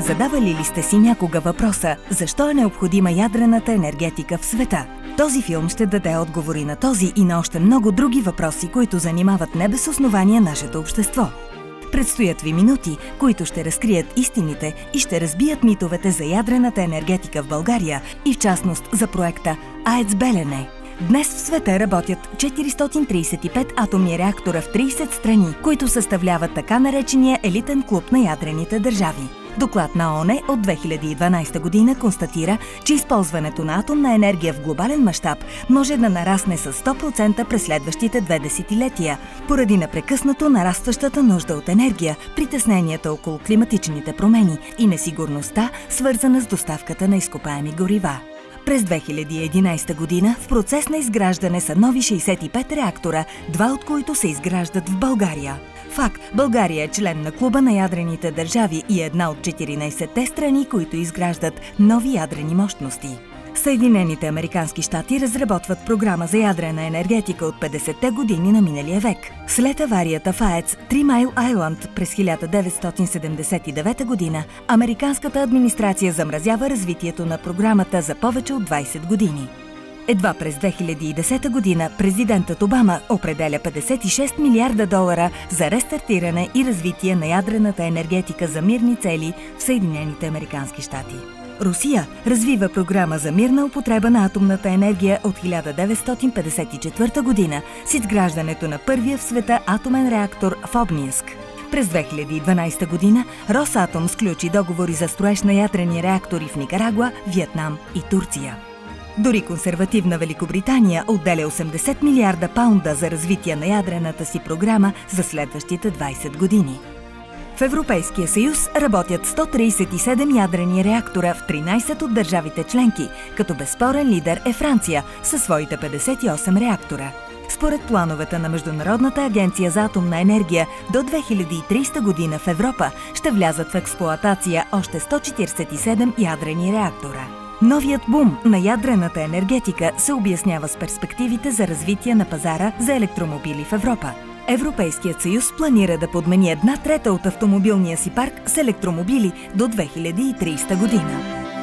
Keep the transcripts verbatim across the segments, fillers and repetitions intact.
Задавали ли сте си някога въпроса, защо е необходима ядрената енергетика в света? Този филм ще даде отговори на този и на още много други въпроси, които занимават не без основание нашето общество. Предстоят ви минути, които ще разкрият истините и ще разбият митовете за ядрената енергетика в България и в частност за проекта АЕЦ Белене. Днес в света работят четиристотин тридесет и пет атомни реактора в тридесет страни, които съставляват така наречения елитен клуб на ядрените държави. Доклад на ООН от две хиляди и дванадесета година констатира, че използването на атомна енергия в глобален мащаб може да нарасне с сто процента през следващите две десетилетия, поради непрекъснато нарастващата нужда от енергия, притесненията около климатичните промени и несигурността, свързана с доставката на изкопаеми горива. През две хиляди и единадесета година в процес на изграждане са нови шейсет и пет реактора, два от които се изграждат в България. Факт, България е член на клуба на ядрените държави и една от четиринадесетте страни, които изграждат нови ядрени мощности. Съединените американски щати разработват програма за ядрена енергетика от петдесетте години на миналия век. След аварията в АЕЦ Три Майл Айланд през хиляда деветстотин седемдесет и девета година, американската администрация замразява развитието на програмата за повече от двадесет години. Едва през две хиляди и десета година президентът Обама определя петдесет и шест милиарда долара за рестартиране и развитие на ядрената енергетика за мирни цели в Съединените американски щати. Русия развива програма за мирна употреба на атомната енергия от хиляда деветстотин петдесет и четвърта година с изграждането на първия в света атомен реактор в Обнинск. През две хиляди и дванадесета година Росатом сключи договори за строеж на ядрени реактори в Никарагуа, Виетнам и Турция. Дори консервативна Великобритания отделя осемдесет милиарда паунда за развитие на ядрената си програма за следващите двадесет години. В Европейския съюз работят сто тридесет и седем ядрени реактора в тринадесет от държавите членки, като безспорен лидер е Франция със своите петдесет и осем реактора. Според плановете на Международната агенция за атомна енергия, до две хиляди и тридесета година в Европа ще влязат в експлоатация още сто четиридесет и седем ядрени реактора. Новият бум на ядрената енергетика се обяснява с перспективите за развитие на пазара за електромобили в Европа. Европейският съюз планира да подмени една трета от автомобилния си парк с електромобили до две хиляди и тридесета година.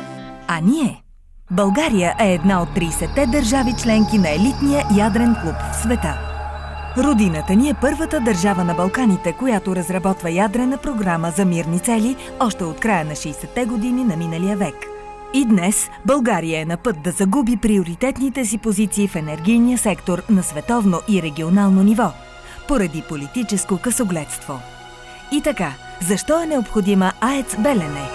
А ние? България е една от тридесетте държави членки на елитния ядрен клуб в света. Родината ни е първата държава на Балканите, която разработва ядрена програма за мирни цели още от края на шейсетте години на миналия век. И днес България е на път да загуби приоритетните си позиции в енергийния сектор на световно и регионално ниво, поради политическо късогледство. И така, защо е необходима АЕЦ Белене?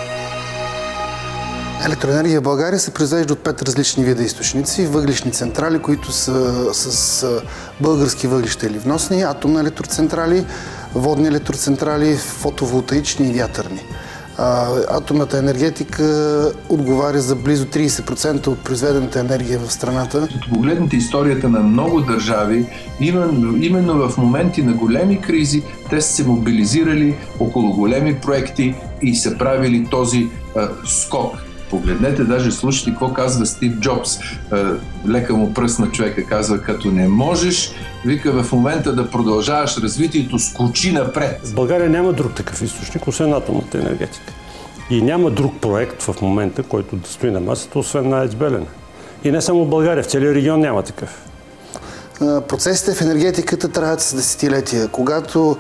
Електроенергия в България се произвежда от пет различни вида източници. Въглищни централи, които са с български въглища или вносни, атомни електроцентрали, водни електроцентрали, фотоволтаични и вятърни. Атомната енергетика отговаря за близо тридесет процента от произведената енергия в страната. Като погледнете историята на много държави, именно, именно в моменти на големи кризи, те са се мобилизирали около големи проекти и са правили този а, скок. Погледнете, даже слушайте какво казва Стив Джобс. Лека му пръст на човека, казва, като не можеш, вика, в момента да продължаваш развитието, скочи напред. В България няма друг такъв източник, освен атомната енергетика. И няма друг проект в момента, който да стои на масата, освен на АЕЦ Белене. И не само в България, в целия регион няма такъв. Процесите в енергетиката траят с десетилетия. Когато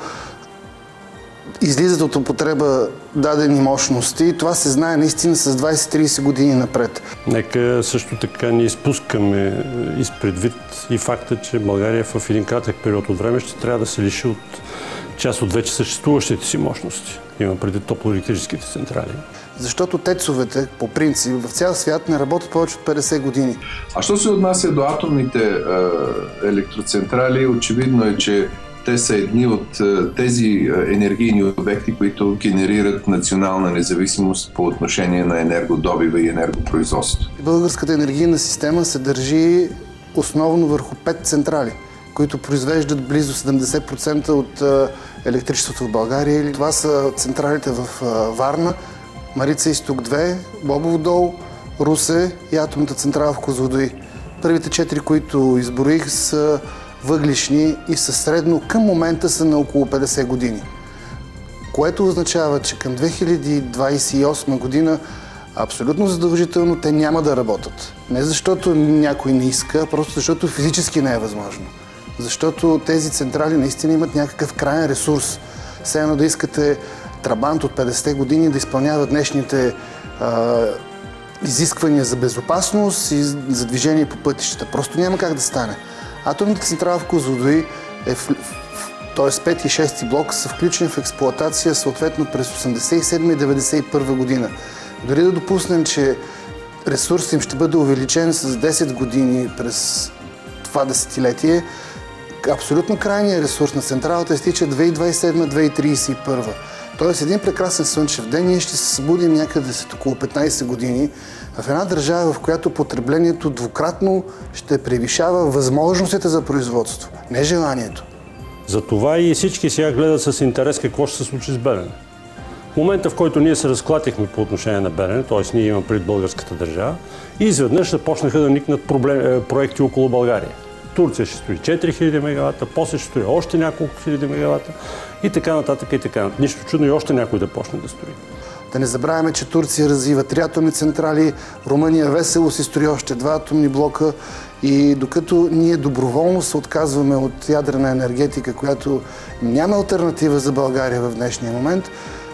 излизат от употреба дадени мощности, това се знае наистина с двадесет-тридесет години напред. Нека също така не изпускаме изпредвид и факта, че България в един кратък период от време ще трябва да се лиши от част от вече съществуващите си мощности. Има преди топлоелектрическите централи. Защото тецовете, по принцип, в цял свят не работят повече от петдесет години. А що се отнася до атомните е, електроцентрали, очевидно е, че те са едни от тези енергийни обекти, които генерират национална независимост по отношение на енергодобива и енергопроизводство. Българската енергийна система се държи основно върху пет централи, които произвеждат близо седемдесет процента от електричеството в България. Това са централите в Варна, Марица изток две, Бобов дол, Русе и атомната централа в Козлодуй. Първите четири, които изброих, са въглишни и са средно към момента са на около петдесет години. което означава, че към две хиляди двадесет и осма година абсолютно задължително те няма да работят. Не защото някой не иска, а просто защото физически не е възможно. Защото тези централи наистина имат някакъв краен ресурс. Все едно да искате трабант от петдесетте години да изпълнява днешните а, изисквания за безопасност и за движение по пътищата. Просто няма как да стане. Атомната централа в Козлодуй, е в, т.е. пети и шести блок, са включени в експлоатация съответно през осемдесет и седма и деветдесет и първа година. Дори да допуснем, че ресурсът им ще бъде увеличен с десет години през това десетилетие, абсолютно крайният ресурс на централата изтича две хиляди двадесет и седма - две хиляди тридесет и първа. Тоест един прекрасен слънчев ден ние ще се събудим някъде след около петнадесет години в една държава, в която потреблението двукратно ще превишава възможностите за производство, не желанието. Затова и всички сега гледат с интерес какво ще се случи с Белене. В момента, в който ние се разклатихме по отношение на Белене, т.е. ние имаме пред българската държава, и изведнъж започнаха да никнат проблем, проекти около България. Турция ще строи четири хиляди мегавата, после ще строи още няколко хиляди мегавата и така нататък и така нататък. Нищо чудно и още някой да почне да строи. Да не забравяме, че Турция развива три атомни централи, Румъния весело си строи още два атомни блока и докато ние доброволно се отказваме от ядрена енергетика, която няма алтернатива за България в днешния момент,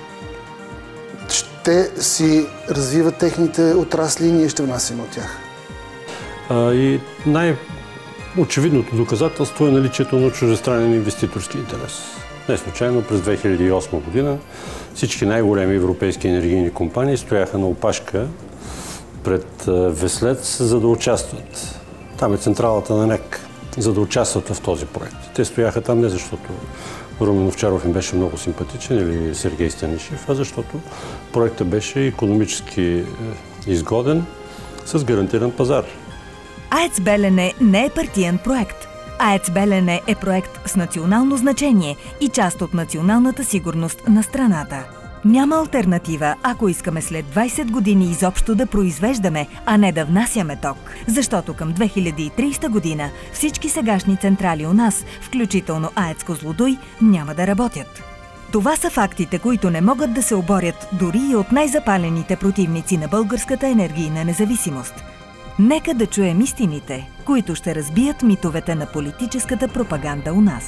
те си развиват техните отрасли и ние ще внасяме от тях. А, и най-очевидното доказателство е наличието на чуждестранен инвеститорски интерес. Не случайно през две хиляди и осма година всички най-големи европейски енергийни компании стояха на опашка пред Веслец, за да участват. Там е централата на НЕК, за да участват в този проект. Те стояха там не защото Румен Овчаров им беше много симпатичен или Сергей Станишев, а защото проектът беше икономически изгоден с гарантиран пазар. АЕЦ Белене не е партиен проект. АЕЦ Белене е проект с национално значение и част от националната сигурност на страната. Няма алтернатива, ако искаме след двадесет години изобщо да произвеждаме, а не да внасяме ток. Защото към две хиляди и тридесета година всички сегашни централи у нас, включително АЕЦ Козлодуй, няма да работят. Това са фактите, които не могат да се оборят дори и от най-запалените противници на българската енергийна независимост. Нека да чуем истините, които ще разбият митовете на политическата пропаганда у нас.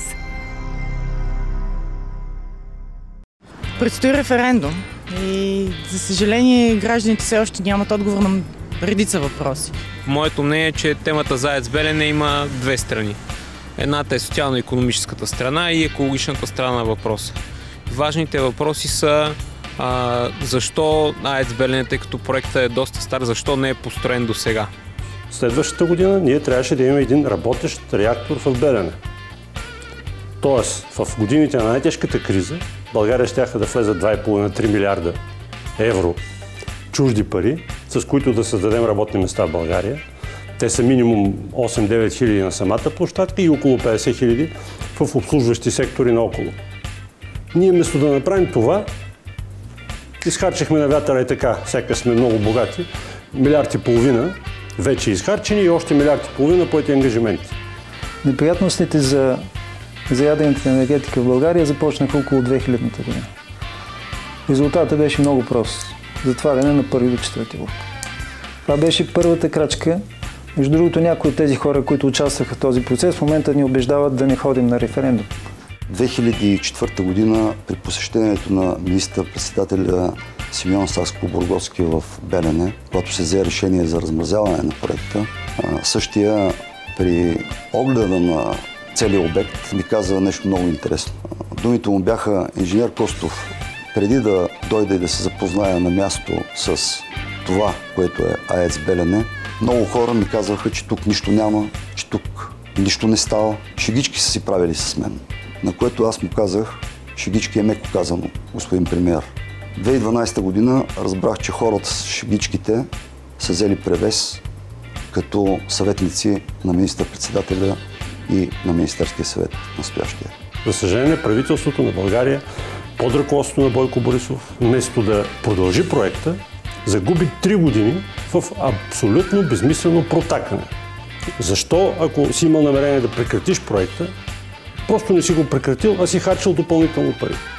Предстои референдум и, за съжаление, гражданите все още нямат отговор на редица въпроси. Моето мнение е, че темата за АЕЦ Белене има две страни. Едната е социално-икономическата страна и екологичната страна на въпроса. Важните въпроси са а, защо АЕЦ Белене, тъй като проектът е доста стар, защо не е построен до сега. Следващата година ние трябваше да имаме един работещ реактор в Белене. Тоест, в годините на най-тежката криза България щяха да влезе два и половина до три милиарда евро чужди пари, с които да създадем работни места в България. Те са минимум осем до девет хиляди на самата площадка и около петдесет хиляди в обслужващи сектори наоколо. Ние вместо да направим това, изхарчихме на вятъра и така, сякаш сме много богати, милиард и половина вече изхарчени и още милиард и половина поети ангажименти. Неприятностите за, за ядрената енергетика в България започнаха около две хилядната година. Резултатът беше много прост. Затваряне на първи до четвърти блок. Това беше първата крачка. Между другото, някои от тези хора, които участваха в този процес, в момента ни убеждават да не ходим на референдум. две хиляди и четвърта година при посещението на министър-председателя Симеон Сакскобургготски в Белене, когато се взе решение за размразяване на проекта, същия при огледа на целия обект ми каза нещо много интересно. Думите му бяха: инженер Костов, преди да дойда и да се запозная на място с това, което е АЕЦ Белене, много хора ми казваха, че тук нищо няма, че тук нищо не става. Шегички са си правили с мен. На което аз му казах: шегички е меко казано, господин премиер. две хиляди и дванадесета година разбрах, че хората с шегичките са взели превес като съветници на министър-председателя и на Министерския съвет настоящия. За съжаление, правителството на България под ръководството на Бойко Борисов, вместо да продължи проекта, загуби три години в абсолютно безмислено протакане. Защо, ако си имал намерение да прекратиш проекта, просто не си го прекратил, а си харчил допълнително пари?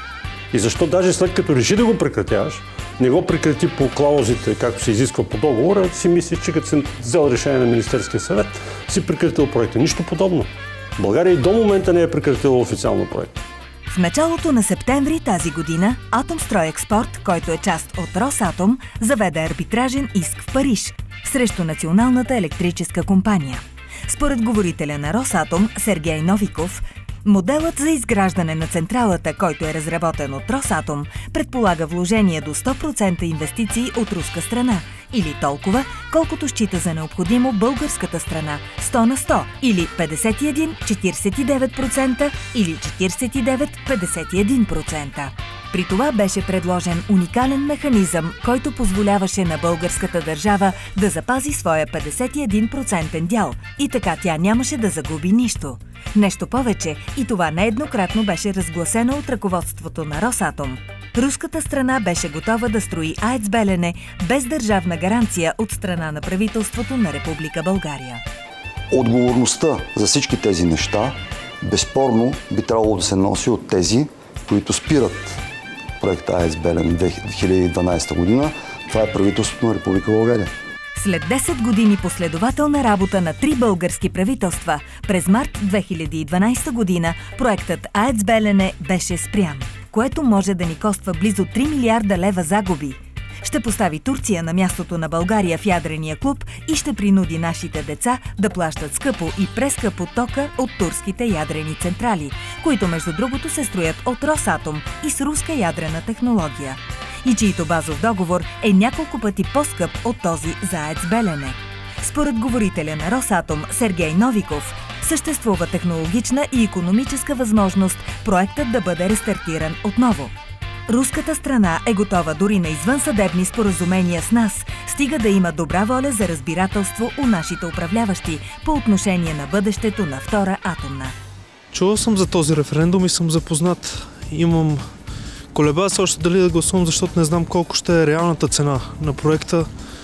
И защо даже след като реши да го прекратяваш, не го прекрати по клаузите, както се изисква по договора, си мислиш, че като си взел решение на Министерския съвет, си прекратил проекта. Нищо подобно. България и до момента не е прекратила официално проект. В началото на септември тази година Атомстройекспорт, който е част от Росатом, заведе арбитражен иск в Париж срещу Националната електрическа компания. Според говорителя на Росатом Сергей Новиков, моделът за изграждане на централата, който е разработен от Росатом, предполага вложение до сто процента инвестиции от руска страна, или толкова, колкото счита за необходимо българската страна – сто на сто, или петдесет и един цяло четиридесет и девет процента, или четиридесет и девет цяло петдесет и един процента. При това беше предложен уникален механизъм, който позволяваше на българската държава да запази своя петдесет и един процентен дял и така тя нямаше да загуби нищо. Нещо повече, и това нееднократно беше разгласено от ръководството на Росатом. Руската страна беше готова да строи АЕЦ Белене без държавна гаранция от страна на правителството на Република България. Отговорността за всички тези неща безспорно би трябвало да се носи от тези, които спират проекта АЕЦ Белене две хиляди и дванадесета година. Това е правителството на Република България. След десет години последователна работа на три български правителства, през март две хиляди и дванадесета година проектът АЕЦ Белене беше спрян, което може да ни коства близо три милиарда лева загуби. Ще постави Турция на мястото на България в ядрения клуб и ще принуди нашите деца да плащат скъпо и прескъпо тока от турските ядрени централи, които между другото се строят от Росатом и с руска ядрена технология, и чийто базов договор е няколко пъти по-скъп от този за АЕЦ Белене. Според говорителя на Росатом Сергей Новиков, съществува технологична и икономическа възможност проектът да бъде рестартиран отново. Руската страна е готова дори на извънсъдебни споразумения с нас, стига да има добра воля за разбирателство у нашите управляващи по отношение на бъдещето на втора атомна. Чувал съм за този референдум и съм запознат. Имам колеба се още дали да гласувам, защото не знам колко ще е реалната цена на проекта.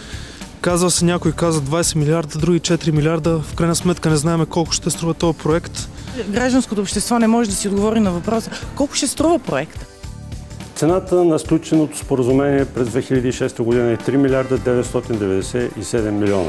Казва се, някой каза двадесет милиарда, други четири милиарда. В крайна сметка не знаем колко ще струва този проект. Гражданското общество не може да си отговори на въпроса колко ще струва проекта. Цената на сключеното споразумение през две хиляди и шеста година е три милиарда деветстотин деветдесет и седем милиона.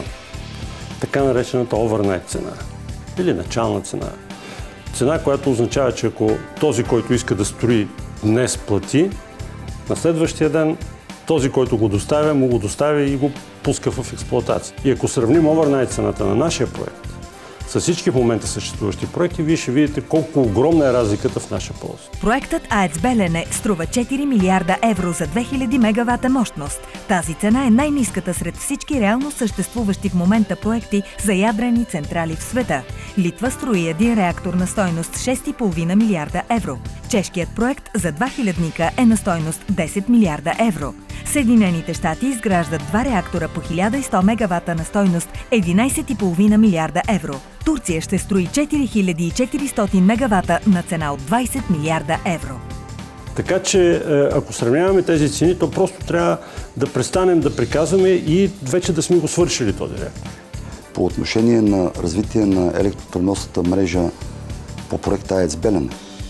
Така наречената овернайт цена или начална цена. Цена, която означава, че ако този, който иска да строи днес плати, на следващия ден този, който го доставя, му го доставя и го пуска в експлоатация. И ако сравним овернайт цената на нашия проект с всички в момента съществуващи проекти, вие ще видите колко огромна е разликата в наша полза. Проектът АЕЦ Белене струва четири милиарда евро за две хиляди мегавата мощност. Тази цена е най-ниската сред всички реално съществуващи в момента проекти за ядрени централи в света. Литва строи един реактор на стойност шест цяло и пет милиарда евро. Чешкият проект за два хилядника е на стойност десет милиарда евро. Съединените щати изграждат два реактора по хиляда и сто мегавата на стойност единадесет цяло и пет милиарда евро. Турция ще строи четири хиляди и четиристотин мегавата на цена от двадесет милиарда евро. Така че, ако сравняваме тези цени, то просто трябва да престанем да приказваме и вече да сме го свършили този реактор. По отношение на развитие на електропреносната мрежа по проекта АЕЦ Белене,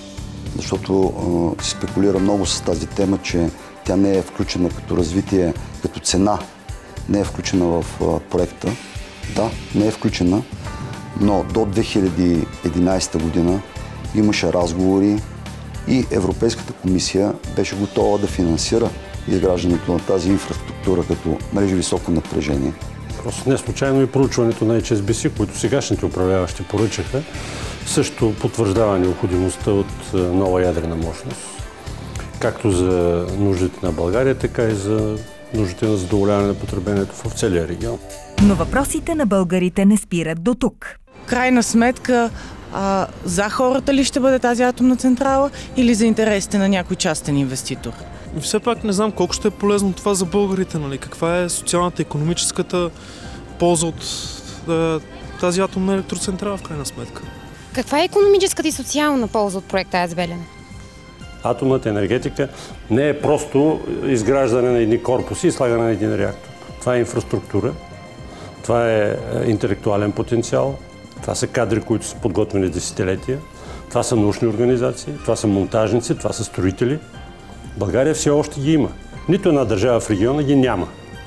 защото се спекулира много с тази тема, че тя не е включена като развитие, като цена, не е включена в проекта. Да, не е включена, но до две хиляди и единадесета година имаше разговори и Европейската комисия беше готова да финансира изграждането на тази инфраструктура като мрежи високо напрежение. Просто не случайно и проучването на Ейч Ес Би Си, които сегашните управляващи поръчаха, също потвърждава необходимостта от нова ядрена мощност, както за нуждите на България, така и за нуждите на задоволяване на потреблението в целия регион. Но въпросите на българите не спират до тук. Крайна сметка, а, за хората ли ще бъде тази атомна централа или за интересите на някой частен инвеститор? И все пак не знам колко ще е полезно това за българите, нали? Каква е социалната, икономическата полза от е, тази атомна електроцентрала в крайна сметка? Каква е икономическата и социална полза от проекта АЕЦ Белене? Атомната енергетика не е просто изграждане на едни корпуси и слагане на един реактор. Това е инфраструктура, това е интелектуален потенциал, това са кадри, които са подготвени десетилетия, това са научни организации, това са монтажници, това са строители. България все още ги има. Нито една държава в региона ги няма.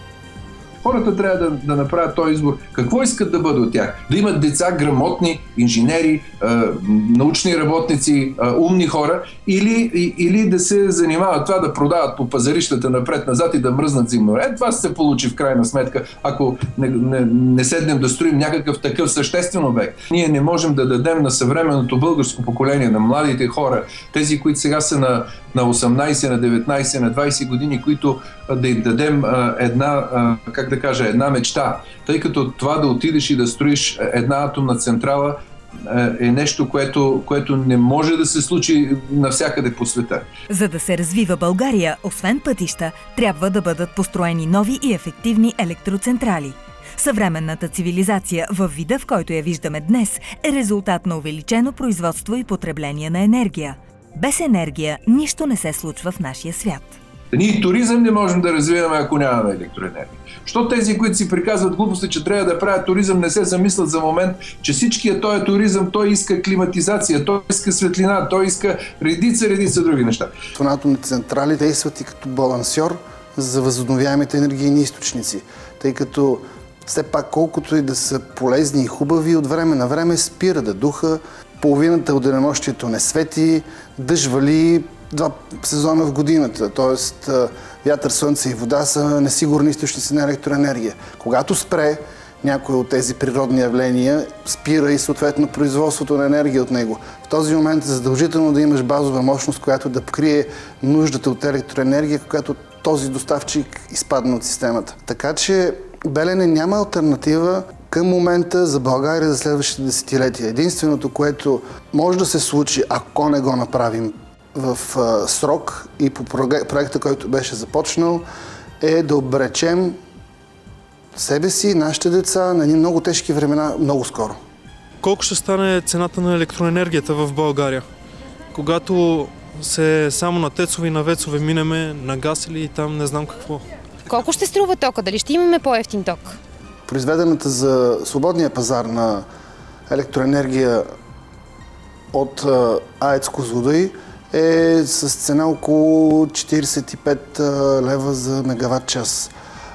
Хората трябва да, да направят този избор. Какво искат да бъде от тях? Да имат деца грамотни, инженери, е, научни работници, е, умни хора, или, и, или да се занимават това да продават по пазарищата напред-назад и да мръзнат зимно. Е, това се получи в крайна сметка, ако не, не, не седнем да строим някакъв такъв съществен обект. Ние не можем да дадем на съвременното българско поколение, на младите хора, тези, които сега са на, на осемнайсет, на деветнайсет, на двайсет години, които да им дадем а, една, а, как да кажа, една мечта. Тъй като това да отидеш и да строиш една атомна централа е нещо, което, което не може да се случи навсякъде по света. За да се развива България, освен пътища, трябва да бъдат построени нови и ефективни електроцентрали. Съвременната цивилизация във вида, в който я виждаме днес, е резултат на увеличено производство и потребление на енергия. Без енергия нищо не се случва в нашия свят. Ние туризъм не можем да развиваме, ако нямаме електроенергия. Що тези, които си приказват глупости, че трябва да правят туризъм, не се замислят за момент, че всичкият този туризъм, той иска климатизация, той иска светлина, той иска редица, редица други неща. Атомните централи действат и като балансьор за възобновяемите енергийни източници, тъй като все пак колкото и да са полезни и хубави, от време на време спира да духа, половината от денонощието не свети, дъжд вали два сезона в годината, т.е. вятър, слънце и вода са несигурни източници на електроенергия. Когато спре някои от тези природни явления, спира и съответно производството на енергия от него. В този момент е задължително да имаш базова мощност, която да покрие нуждата от електроенергия, когато този доставчик изпадне от системата. Така че Белене няма алтернатива към момента за България за следващите десетилетия. Единственото, което може да се случи, ако не го направим в а, срок и по проекта, който беше започнал, е да обречем себе си, нашите деца на едни много тежки времена много скоро. Колко ще стане цената на електроенергията в България? Когато се само на тецове и на вецове минеме на газ или там не знам какво. Колко ще струва тока? Дали ще имаме по-евтин ток? Произведената за свободния пазар на електроенергия от АЕЦ Козлодуй е с цена около четирийсет и пет лева за мегаватт час.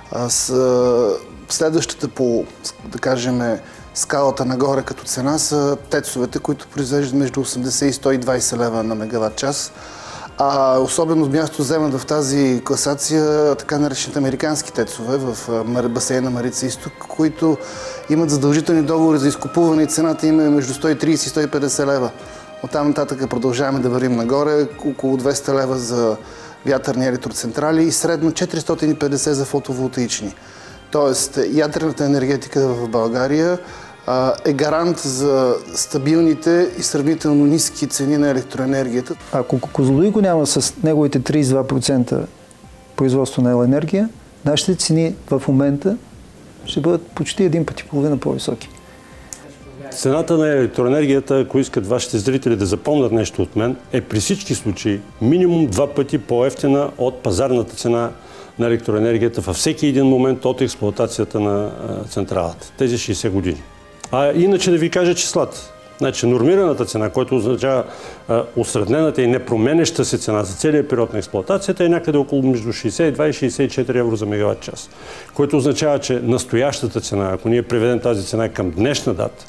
Следващата по, да кажем, скалата нагоре като цена са тецовете, които произвеждат между осемдесет и сто и двайсет лева на мегаватт час. А особено място вземат в тази класация така наречените американски тецове в басейна Марица Изток, които имат задължителни договори за изкупуване и цената им е между сто и трийсет и сто и петдесет лева. Оттам нататък продължаваме да вървим нагоре, около двеста лева за вятърни електроцентрали и средно четиристотин и петдесет за фотоволтаични. Тоест, ядрената енергетика в България а, е гарант за стабилните и сравнително ниски цени на електроенергията. Ако Козлодуй го няма с неговите трийсет и два процента производство на електроенергия, нашите цени в момента ще бъдат почти един път и половина по-високи. Цената на електроенергията, ако искат вашите зрители да запомнят нещо от мен, е при всички случаи минимум два пъти по-евтина от пазарната цена на електроенергията във всеки един момент от експлоатацията на централата. Тези шейсет години. А иначе да ви кажа числата. Значи нормираната цена, която означава а, осреднената и непроменеща се цена за целия период на експлоатацията, е някъде около между шейсет и два и шейсет и четири евро за мегаватт час. Което означава, че настоящата цена, ако ние приведем тази цена към днешна дата,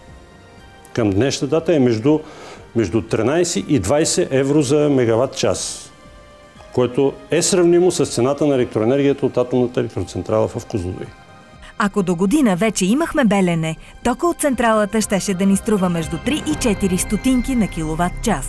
към днешна дата е между, между тринайсет и двайсет евро за мегаватт час, което е сравнимо с цената на електроенергията от атомната електроцентрала в Козлодуй. Ако до година вече имахме Белене, тока от централата щеше да ни струва между три и четири стотинки на киловатт час.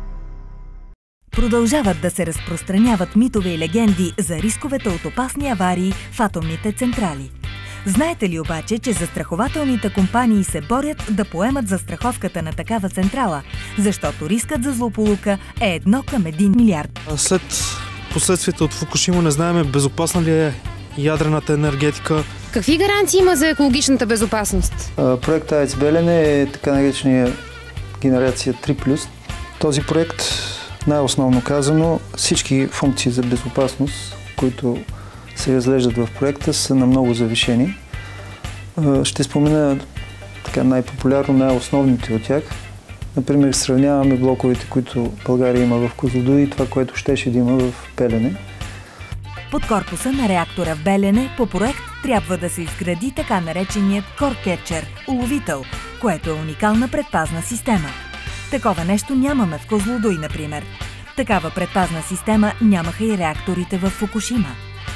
Продължават да се разпространяват митове и легенди за рисковете от опасни аварии в атомните централи. Знаете ли обаче, че застрахователните компании се борят да поемат застраховката на такава централа, защото рискът за злополука е едно към един милиард. След последствията от Фукушима не знаем безопасна ли е ядрената енергетика. Какви гаранции има за екологичната безопасност? Проектът АЕЦ Белене е така наречения генерация три плюс. Този проект, най-основно казано, всички функции за безопасност, които се разглеждат в проекта, са на много завишени. Ще спомена така най-популярно, най-основните от тях. Например, сравняваме блоковете, които България има в Козлодуй и това, което щеше да има в Белене. Под корпуса на реактора в Белене по проект трябва да се изгради така нареченият Core-Catcher – уловител, което е уникална предпазна система. Такова нещо нямаме в Козлодуй, например. Такава предпазна система нямаха и реакторите в Фукушима.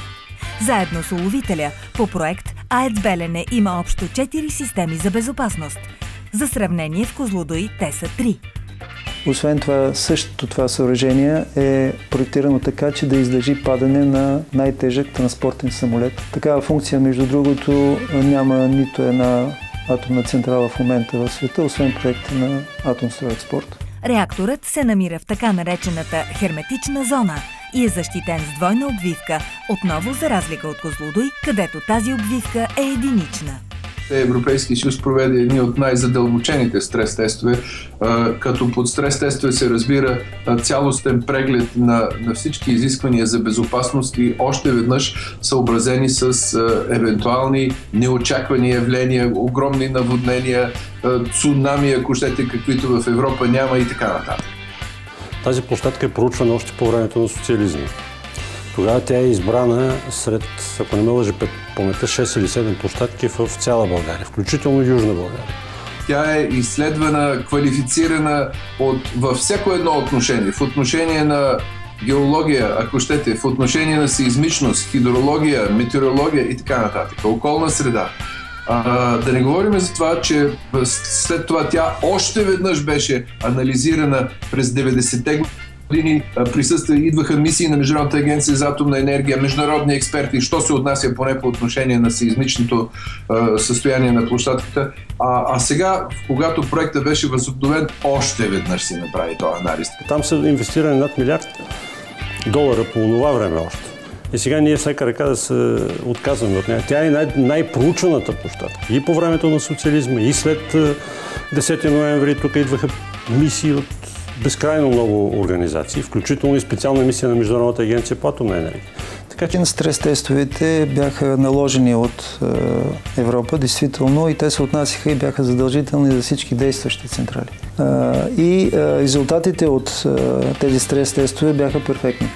Заедно с уловителя, по проект АЕЦ Белене има общо четири системи за безопасност. За сравнение в Козлодуй те са три. Освен това, същото това съоръжение е проектирано така, че да издържи падане на най-тежък транспортен самолет. Такава функция, между другото, няма нито една атомна централа в момента в света, освен проекта на Атомстройекспорт. Реакторът се намира в така наречената херметична зона и е защитен с двойна обвивка, отново за разлика от Козлодуй, където тази обвивка е единична. Европейския съюз проведе едни от най-задълбочените стрес-тестове, като под стрес-тестове се разбира цялостен преглед на, на всички изисквания за безопасност и още веднъж съобразени с евентуални неочаквани явления, огромни наводнения, цунами, ако щете, каквито в Европа няма и така нататък. Тази площадка е проучвана още по времето на социализма. Тогава тя е избрана сред, ако не ме лъжи паметта, шест или седем площадки в цяла България, включително Южна България. Тя е изследвана, квалифицирана от, във всяко едно отношение. В отношение на геология, ако щете, в отношение на сеизмичност, хидрология, метеорология и така нататък, околна среда. А, да не говорим за това, че след това тя още веднъж беше анализирана през деветдесетте години, присъства, идваха мисии на Международната агенция за атомна енергия, международни експерти, що се отнася поне по отношение на сеизмичното а, състояние на площадката. А, а сега, когато проектът беше възобновен, още веднъж си направи този анализ. Там са инвестирани над милиард долара по това време още. И сега ние всяка ръка да се отказваме от нея. Тя е най- най-проучваната площадка. И по времето на социализма, и след десети ноември тук идваха мисии от безкрайно много организации, включително и специална мисия на Международната агенция по атомна енергия. Така че на стрес-тестовете бяха наложени от е, Европа, действително, и те се отнасяха и бяха задължителни за всички действащи централи. Е, и е, резултатите от е, тези стрес-тестове бяха перфектни.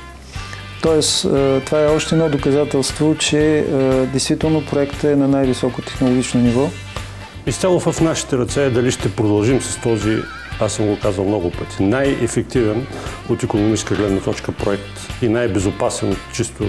Тоест, е, това е още едно доказателство, че е, действително проектът е на най-високо технологично ниво. Изцяло в нашите ръце е дали ще продължим с този, аз съм го казал много пъти, най-ефективен от икономическа гледна точка проект и най-безопасен от чисто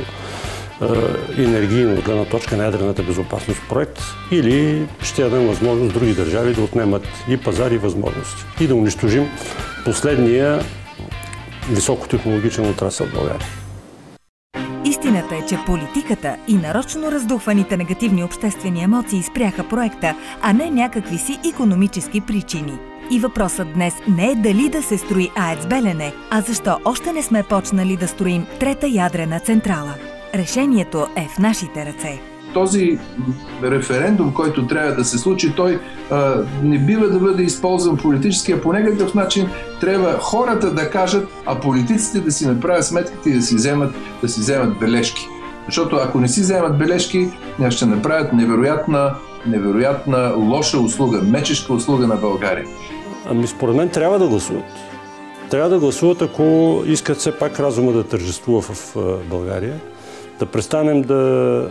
е, енергийно от гледна точка на ядрената безопасност проект, или ще дадем възможност други държави да отнемат и пазари и възможности и да унищожим последния високотехнологичен отрасъл в България. Истината е, че политиката и нарочно раздухваните негативни обществени емоции спряха проекта, а не някакви си икономически причини. И въпросът днес не е дали да се строи АЕЦ Белене, а защо още не сме почнали да строим трета ядрена централа. Решението е в нашите ръце. Този референдум, който трябва да се случи, той а, не бива да бъде използван политически, а по някакъв начин трябва хората да кажат, а политиците да си направят сметките и да си вземат, да си вземат бележки. Защото ако не си вземат бележки, ще направят невероятна, невероятна лоша услуга, мечешка услуга на България. Ами според мен трябва да гласуват. Трябва да гласуват, ако искат все пак разума да тържествува в България, да престанем да,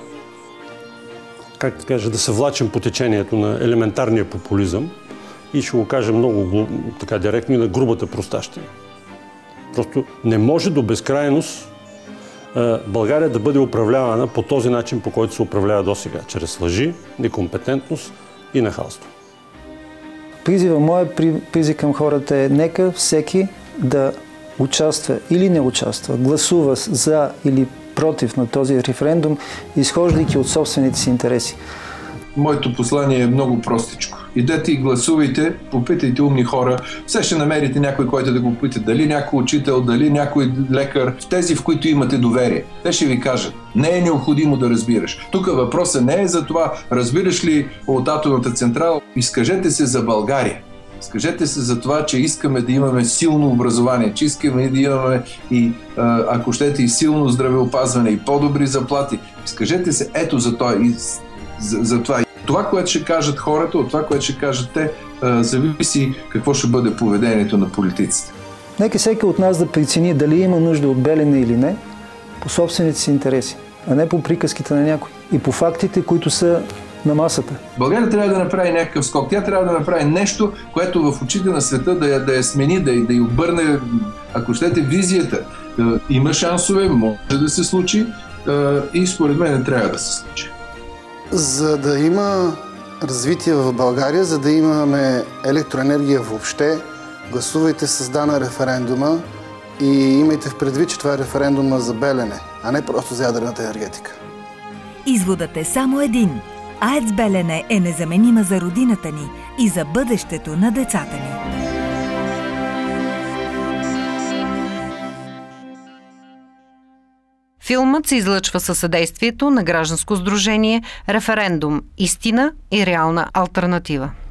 как да кажа, да се влачим по течението на елементарния популизъм и ще го кажа много така директно и на грубата простащина. Просто не може до безкрайност България да бъде управлявана по този начин, по който се управлява досега, чрез лъжи, некомпетентност и нахалство. Призива, моят призив към хората е нека всеки да участва или не участва, гласува за или против на този референдум, изхождайки от собствените си интереси. Моето послание е много простичко. Идете и гласувайте, попитайте умни хора. Все ще намерите някой, който да го попита. Дали някой учител, дали някой лекар. Тези, в които имате доверие. Те ще ви кажат. Не е необходимо да разбираш. Тук въпросът не е за това, разбираш ли от атомната централа. Изкажете се за България. Скажете се за това, че искаме да имаме силно образование, че искаме да имаме и, ако щете, и силно здравеопазване, и по-добри заплати. Скажете се ето за това. За, за това. това, което ще кажат хората, от това, което ще кажат те, зависи какво ще бъде поведението на политиците. Нека всеки от нас да прецени дали има нужда от Белене или не по собствените си интереси, а не по приказките на някой и по фактите, които са на масата. България трябва да направи някакъв скок. Тя трябва да направи нещо, което в очите на света да я, да я смени, да, да я обърне, ако щете, визията. Има шансове, може да се случи и според мен не трябва да се случи. За да има развитие в България, за да имаме електроенергия въобще, гласувайте с да на референдума и имайте в предвид, че това е референдума за Белене, а не просто за ядрената енергетика. Изводът е само един. АЕЦ Белене е незаменима за родината ни и за бъдещето на децата ни. Филмът се излъчва със съдействието на гражданско сдружение «Референдум. Истина и реална алтернатива».